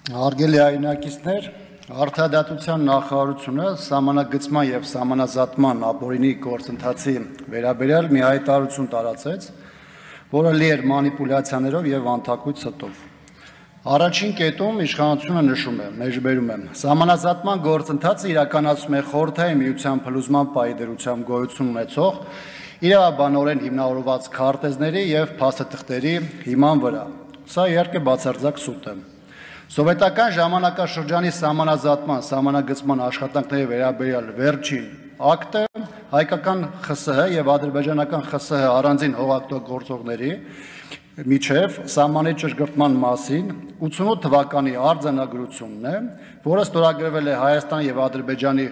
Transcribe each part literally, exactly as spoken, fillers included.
Հարգելի հայրենակիցներ, Արդարադատության նախարարությունը սահմանագծման և սահմանազատման ապօրինի գործընթացի վերաբերյալ մի հայտարարություն տարածեց, որը լի էր մանիպուլյացիաներով և անթակույց ստով։ Առաջին կետում իշխանությունը նշում է, մեջբերում է, սահմանազատման գործընթացը իրականացում է Խորհրդային Միության փլուզման պայմանավորությամբ գոյություն ունեցող իրավաբանորեն հիմնավորված քարտեզների և փաստաթղթերի հիման վրա։ Սա իհարկե բացարձակ սուտ է։ Սովետական ժամանակաշրջանի սահմանազատման, սահմանագծման աշխատանքների վերաբերյալ վերջին ակտը հայկական ԽՍՀ և ադրբեջանական ԽՍՀ առանձին հողօգտագործողների միջև սահմանի ճշգրտման մասին ութսունութ թվականի արձանագրությունն է, որը ստորագրվել է Հայաստանի և Ադրբեջանի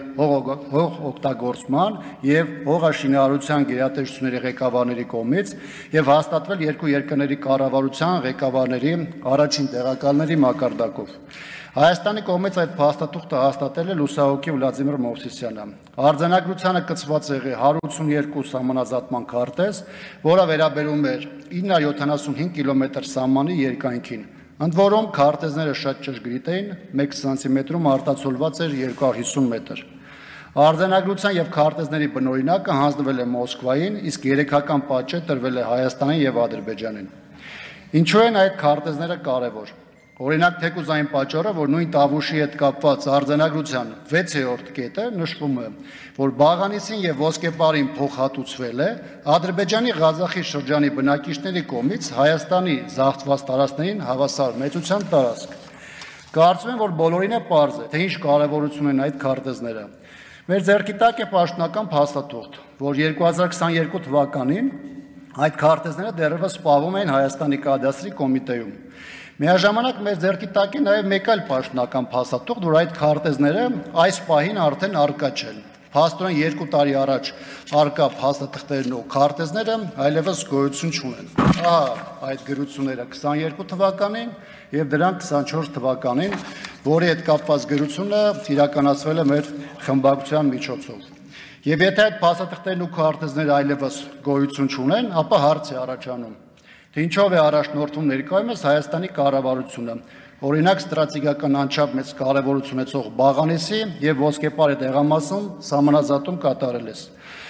հողօգտագործման և հողաշինարարության գերատեսչությունների ղեկավարների կողմից և հաստատվել երկու երկրների կառավարության ղեկավարների առաջին տեղակալների մակարդակով։ Հայաստանի կողմից այդ փաստաթուղթը հաստատել է լուսահոգի Վլադիմիր Մովսիսյանը։ Արձանագրությանը կցված է հարյուր ութսունութ սահմանազատման քարտեզ, որը վերաբերում էր ինը հարյուր յոթանասունհինգ կիլոմետր սահմանի երկայնքին, ընդ որում քարտեզները շատ ճշգրիտ էին, մեկ սանտիմետրում արտացոլված էր երկու հարյուր հիսուն մետր։ Արձանագրության և քարտեզների բնօրինակը հանձնվել է Մոսկվային, իսկ երեքական պատժը տրվել է Հայաստանին և Ադրբեջանին։ Ինչու են այդ քարտեզները կարևոր։ Օրինակ, թեկուզ այն պատճառը, որ նույն Տավուշի հետ կապված արձանագրության վեցերորդ կետը նշվում է, որ Բաղանիսին և Ոսկեպարին փոխհատուցվել է Ադրբեջանի Ղազախի շրջանի բնակիչների կողմից Հայաստանի զավթված տարածքներին հավասար մեծության տարածք։ Կարծում եմ, որ բոլորին է պարզ է, թե ինչ կարևորություն են այդ քարտեզները։ Մեր ձեռքի տակ է պաշտոնական փաստաթուղթ, որ երկու հազար քսաներկու թվականին այդ քարտեզները դեռևս պահվում էին Հայաստանի կադաստրի կոմիտեում։ Միաժամանակ մեր ձեռքի տակ է նաև մեկ այլ պաշտոնական փաստաթուղթ, որ այդ քարտեզները այս պահին արդեն առկա չեն։ Փաստորեն երկու տարի առաջ առկա փաստաթղթերն ու քարտեզները այլևս գոյություն չունեն։ Ահա այդ գրությունները քսաներկու թվականին և դրանք քսանչորս թվականին, որի հետ կապված գրությունը իրականացվել է մեր խմբակցության միջոցով։ Եվ եթե այդ փաստաթղթերն ու քարտեզները այլևս գոյություն չունեն, ապա հարց է առաջանում, թե ինչով է առաջնորդվում ներկայումս Հայաստանի կառավարությունը, օրինակ ստրատեգիական անչափ մեծ կարևորություն ունեցող Բաղանիսի և Ոսկեպարի տեղամասում սահմանազատում կատարելիս։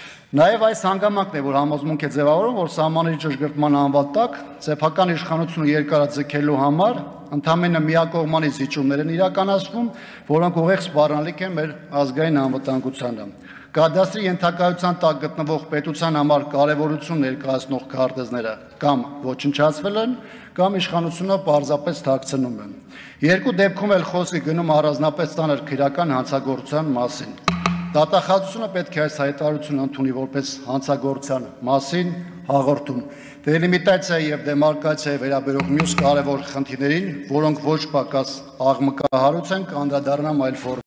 Նաև այս հանգամանքն է, որ համոզմունք է ձևավորում, որ սահմանների ճշգրտման անվան տակ սեփական իշխանությունը երկարաձգելու համար ընդամենը միակողմանի զիջումներ են իրականացվում, որոնք ուղիղ սպառնալիք են մեր ազգային անվտանգությանը։ Կադաստրի ենթակայության տակ գտնվող պետության համար կարևորություն ներկայացնող քարտեզները կամ ոչնչացվել են, կամ իշխանությունը պարզապես թաքցնում են։ Երկու դեպքում էլ խոսք է գնում առանձնապես ծանր քրեական հանցագործության մասին։ Դատախազությունը պետք է այս հայտարարությունը ընդունի որպես հանցագործության մասին հաղորդում։ Դելիմիտացիայի և դեմարկացիայի վերաբերող մյուս կարևոր խնդիրներին, որոնք ոչ պակաս աղմկահարույց են, կանդրադառնամ այլ ֆորումներում։